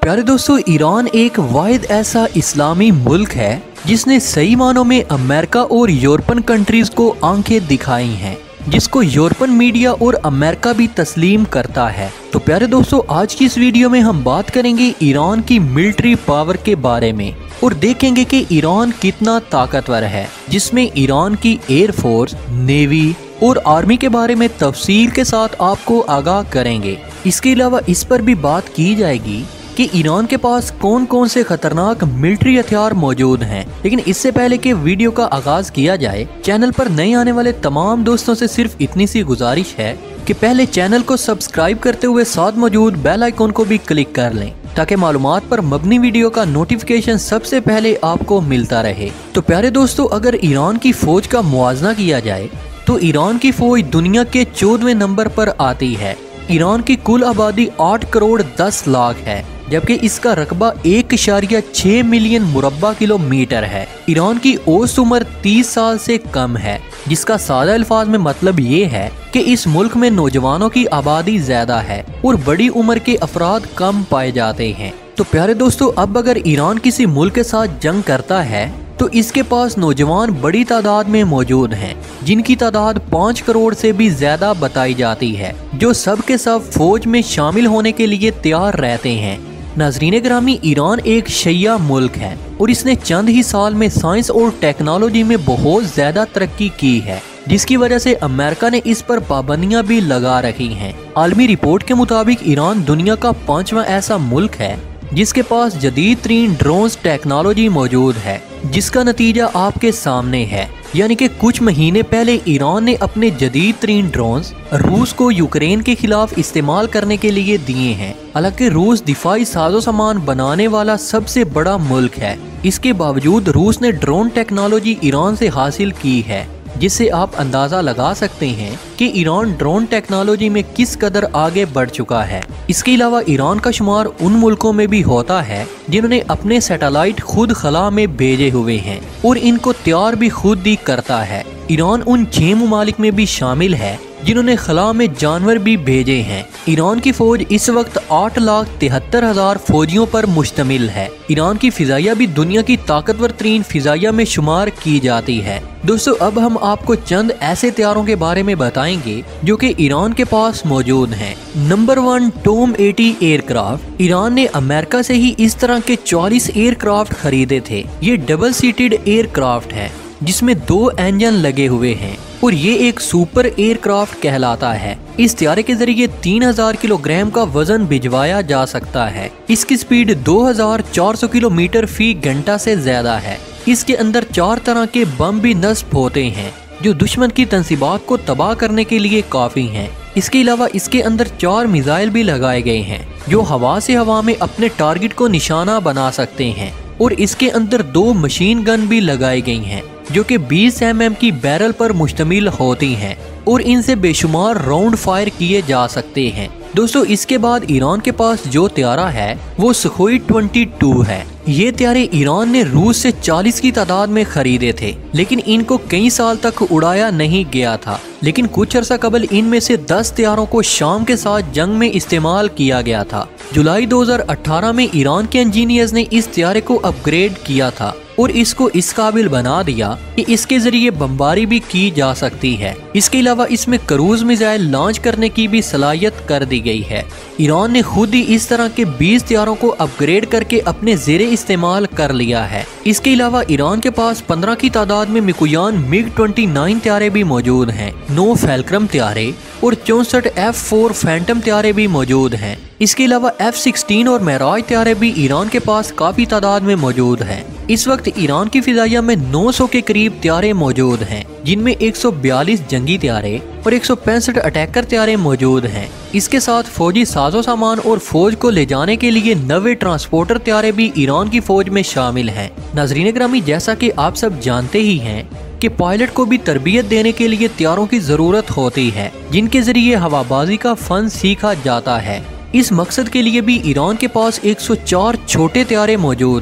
प्यारे दोस्तों, ईरान एक वाहिद ऐसा इस्लामी मुल्क है जिसने सही मानों में अमेरिका और यूरोपन कंट्रीज को आंखें दिखाई हैं, जिसको यूरोपन मीडिया और अमेरिका भी तस्लीम करता है। तो प्यारे दोस्तों, आज की इस वीडियो में हम बात करेंगे ईरान की मिलिट्री पावर के बारे में और देखेंगे कि ईरान कितना ताकतवर है, जिसमें ईरान की एयरफोर्स, नेवी और आर्मी के बारे में तफसील के साथ आपको आगाह करेंगे। इसके अलावा इस पर भी बात की जाएगी कि ईरान के पास कौन कौन से खतरनाक मिलिट्री हथियार मौजूद हैं। लेकिन इससे पहले कि वीडियो का आगाज किया जाए, चैनल पर नए आने वाले तमाम दोस्तों से सिर्फ इतनी सी गुजारिश है कि पहले चैनल को सब्सक्राइब करते हुए साथ मौजूद बेल आइकॉन को भी क्लिक कर लें, ताकि मालूमात पर मबनी वीडियो का नोटिफिकेशन सबसे पहले आपको मिलता रहे। तो प्यारे दोस्तों, अगर ईरान की फौज का मुआवजा किया जाए तो ईरान की फौज दुनिया के 14वें नंबर पर आती है। ईरान की कुल आबादी 8 करोड़ 10 लाख है, जबकि इसका रकबा 1.6 मिलियन मुरब्बा किलोमीटर है। ईरान की औसत उम्र 30 साल से कम है, जिसका सादा अल्फाज में मतलब ये है कि इस मुल्क में नौजवानों की आबादी ज्यादा है और बड़ी उम्र के अफराद कम पाए जाते हैं। तो प्यारे दोस्तों, अब अगर ईरान किसी मुल्क के साथ जंग करता है तो इसके पास नौजवान बड़ी तादाद में मौजूद हैं, जिनकी तादाद 5 करोड़ से भी ज्यादा बताई जाती है, जो सब के सब फौज में शामिल होने के लिए तैयार रहते हैं। नाजरीन ग्रामी, ईरान एक शैया मुल्क है और इसने चंद ही साल में साइंस और टेक्नोलॉजी में बहुत ज्यादा तरक्की की है, जिसकी वजह से अमेरिका ने इस पर पाबंदियां भी लगा रखी हैं। आलमी रिपोर्ट के मुताबिक ईरान दुनिया का 5वां ऐसा मुल्क है जिसके पास जदीद तरीन ड्रोन्स टेक्नोलॉजी मौजूद है, जिसका नतीजा आपके सामने है। यानी कि कुछ महीने पहले ईरान ने अपने जदीद तरीन ड्रोन्स रूस को यूक्रेन के खिलाफ इस्तेमाल करने के लिए दिए हैं। हालांकि रूस दिफाई साजो सामान बनाने वाला सबसे बड़ा मुल्क है, इसके बावजूद रूस ने ड्रोन टेक्नोलॉजी ईरान से हासिल की है, जिससे आप अंदाजा लगा सकते हैं कि ईरान ड्रोन टेक्नोलॉजी में किस कदर आगे बढ़ चुका है। इसके अलावा ईरान का शुमार उन मुल्कों में भी होता है जिन्होंने अपने सैटेलाइट खुद खला में भेजे हुए हैं और इनको तैयार भी खुद ही करता है। ईरान उन 6 ममालिक में भी शामिल है जिन्होंने खला में जानवर भी भेजे हैं। ईरान की फौज इस वक्त 8,73,000 फौजियों पर मुश्तमिल है। ईरान की फिजाइया भी दुनिया की ताकतवर तरीन फिजाइया में शुमार की जाती है। दोस्तों, अब हम आपको चंद ऐसे हथियारों के बारे में बताएंगे जो कि ईरान के पास मौजूद हैं। Number 1, Tom 80 aircraft. ईरान ने अमेरिका से ही इस तरह के 40 एयरक्राफ्ट खरीदे थे। ये डबल सीटेड एयरक्राफ्ट है जिसमें 2 इंजन लगे हुए हैं और ये एक सुपर एयरक्राफ्ट कहलाता है। इस हथियार के जरिए 3000 किलोग्राम का वजन भिजवाया जा सकता है। इसकी स्पीड 2400 किलोमीटर फी घंटा से ज्यादा है। इसके अंदर 4 तरह के बम भी नस्ब होते हैं जो दुश्मन की तंसीबात को तबाह करने के लिए काफी हैं। इसके अलावा इसके अंदर 4 मिसाइल भी लगाए गए हैं जो हवा से हवा में अपने टारगेट को निशाना बना सकते हैं और इसके अंदर 2 मशीन गन भी लगाई गई हैं जो कि 20 mm की बैरल पर मुश्तमिल होती हैं और इनसे बेशुमार राउंड फायर किए जा सकते हैं। दोस्तों, इसके बाद ईरान के पास जो हथियार है वो सुखोई 22 है। ये हथियार ईरान ने रूस से 40 की तादाद में खरीदे थे, लेकिन इनको कई साल तक उड़ाया नहीं गया था। लेकिन कुछ अर्सा कबल इनमें से 10 हथियारों को शाम के साथ जंग में इस्तेमाल किया गया था। जुलाई 2018 में ईरान के इंजीनियर्स ने इस हथियार को अपग्रेड किया था और इसको इस काबिल बना दिया कि इसके जरिए बमबारी भी की जा सकती है। इसके अलावा इसमें क्रूज मिसाइल लॉन्च करने की भी सलाहियत कर दी गई है। ईरान ने खुद ही इस तरह के 20 हथियारों को अपग्रेड करके अपने जेरे इस्तेमाल कर लिया है। इसके अलावा ईरान के पास 15 की तादाद में मिकुयान MiG-29 हथियारे भी मौजूद हैं, 9 फैल्क्रम हथियारे और 64 F4 फैंटम हथियारे भी मौजूद हैं। इसके अलावा F-16 और महराज हथियारे भी ईरान के पास काफी तादाद में मौजूद हैं। इस वक्त ईरान की फिजाइया में 900 के करीब हथियारे मौजूद हैं, जिनमें 142 जंगी हथियारे और 165 अटैकर हथियारे मौजूद हैं। इसके साथ फौजी साजो सामान और फौज को ले जाने के लिए 90 ट्रांसपोर्टर हथियारे भी ईरान की फौज में शामिल हैं। नाजरीन ग्रामी, जैसा कि आप सब जानते ही हैं कि पायलट को भी तरबियत देने के लिए हथियारों की जरूरत होती है, जिनके जरिए हवाबाजी का फन सीखा जाता है। इस मकसद के लिए भी ईरान के पास 104 छोटे हथियारे मौजूद हैं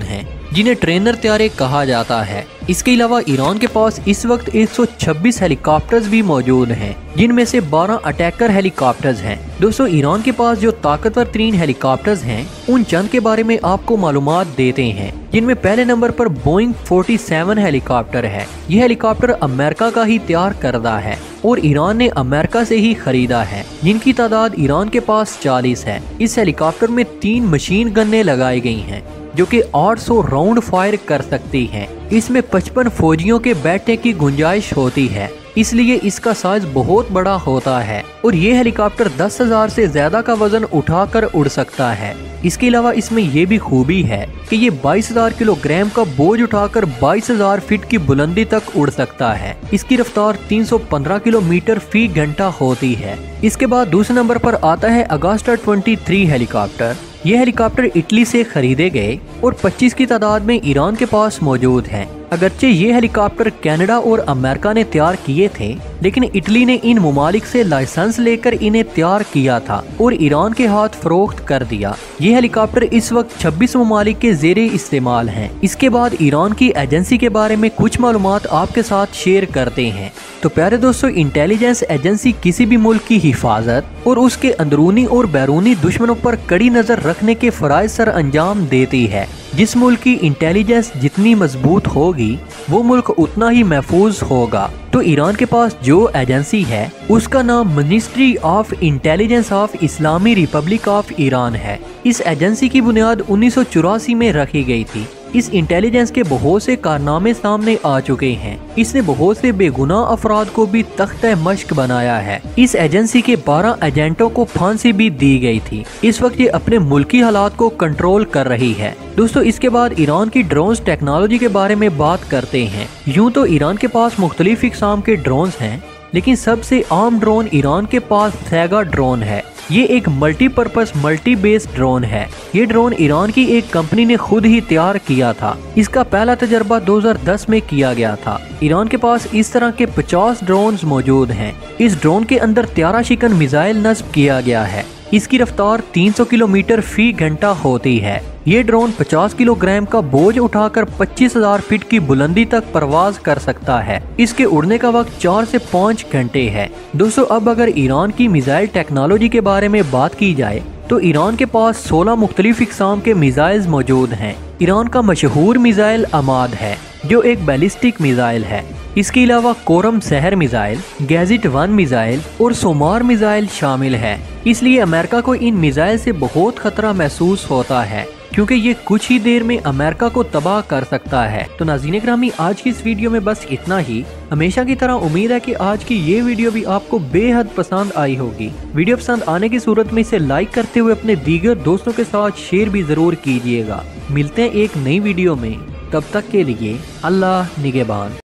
जिन्हें ट्रेनर त्यारे कहा जाता है। इसके अलावा ईरान के पास इस वक्त 126 हेलीकॉप्टर्स भी मौजूद हैं, जिनमें से 12 अटैकर हेलीकॉप्टर्स हैं। दोस्तों, ईरान के पास जो ताकतवर 3 हेलीकॉप्टर्स हैं, उन चंद के बारे में आपको मालूमात देते हैं। जिनमें पहले नंबर पर बोइंग 47 हेलीकॉप्टर है। यह हेलीकॉप्टर अमेरिका का ही तैयार करदा है और ईरान ने अमेरिका से ही खरीदा है, जिनकी तादाद ईरान के पास 40 है। इस हेलीकॉप्टर में 3 मशीन गन्ने लगाई गई हैं, जो कि 800 राउंड फायर कर सकती हैं। इसमें 55 फौजियों के बैठने की गुंजाइश होती है, इसलिए इसका साइज बहुत बड़ा होता है और ये हेलीकॉप्टर 10,000 से ज्यादा का वजन उठाकर उड़ सकता है। इसके अलावा इसमें यह भी खूबी है कि ये 22,000 किलोग्राम का बोझ उठाकर 22,000 फीट की बुलंदी तक उड़ सकता है। इसकी रफ्तार 315 किलोमीटर फी घंटा होती है। इसके बाद दूसरे नंबर पर आता है अगास्टा 23 हेलीकॉप्टर। ये हेलीकॉप्टर इटली से खरीदे गए और 25 की तादाद में ईरान के पास मौजूद हैं। अगरचे ये हेलीकॉप्टर कनाडा और अमेरिका ने तैयार किए थे, लेकिन इटली ने इन ममालिक से लाइसेंस लेकर इन्हें तैयार किया था और ईरान के हाथ फरोख्त कर दिया। ये हेलीकॉप्टर इस वक्त 26 ममालिक के ज़ेरे इस्तेमाल हैं। इसके बाद ईरान की एजेंसी के बारे में कुछ मालूमात आपके साथ शेयर करते हैं। तो प्यारे दोस्तों, इंटेलिजेंस एजेंसी किसी भी मुल्क की हिफाजत और उसके अंदरूनी और बैरूनी दुश्मनों पर कड़ी नजर रखने के फराइज सर अंजाम देती है। जिस मुल्क की इंटेलिजेंस जितनी मजबूत होगी, वो मुल्क उतना ही महफूज होगा। तो ईरान के पास जो एजेंसी है, उसका नाम मिनिस्ट्री ऑफ इंटेलिजेंस ऑफ इस्लामी रिपब्लिक ऑफ ईरान है। इस एजेंसी की बुनियाद 1984 में रखी गई थी। इस इंटेलिजेंस के बहुत से कारनामे सामने आ चुके हैं। इसने बहुत से बेगुनाह अफराद को भी तख्ते मश्क बनाया है। इस एजेंसी के 12 एजेंटों को फांसी भी दी गई थी। इस वक्त ये अपने मुल्की हालात को कंट्रोल कर रही है। दोस्तों, इसके बाद ईरान की ड्रोन्स टेक्नोलॉजी के बारे में बात करते हैं। यूँ तो ईरान के पास मुख्तलिफ इक़साम के ड्रोन्स हैं, लेकिन सबसे आम ड्रोन ईरान के पास सैगा ड्रोन है। ये एक मल्टीपर्पज मल्टी बेस ड्रोन है। ये ड्रोन ईरान की एक कंपनी ने खुद ही तैयार किया था। इसका पहला तजर्बा 2010 में किया गया था। ईरान के पास इस तरह के 50 ड्रोन्स मौजूद हैं। इस ड्रोन के अंदर 13 शिकन मिसाइल नस्ब किया गया है। इसकी रफ्तार 300 किलोमीटर फी घंटा होती है। ये ड्रोन 50 किलोग्राम का बोझ उठाकर 25,000 फीट की बुलंदी तक परवाज कर सकता है। इसके उड़ने का वक्त 4 से 5 घंटे है। दोस्तों, अब अगर ईरान की मिसाइल टेक्नोलॉजी के बारे में बात की जाए, तो ईरान के पास 16 मुख्तलिफ इक़साम के मिसाइल्स मौजूद हैं। ईरान का मशहूर मिसाइल अमाद है, जो एक बैलिस्टिक मिसाइल है। इसके अलावा कोरम सहर मिसाइल, गैजेट 1 मिसाइल और सोमार मिसाइल शामिल है। इसलिए अमेरिका को इन मिसाइल से बहुत खतरा महसूस होता है, क्योंकि ये कुछ ही देर में अमेरिका को तबाह कर सकता है। तो नाज़रीन ग्रामी, आज की इस वीडियो में बस इतना ही। हमेशा की तरह उम्मीद है कि आज की ये वीडियो भी आपको बेहद पसंद आई होगी। वीडियो पसंद आने की सूरत में इसे लाइक करते हुए अपने दीगर दोस्तों के साथ शेयर भी जरूर कीजिएगा। मिलते हैं एक नई वीडियो में, तब तक के लिए अल्लाह निगहबान।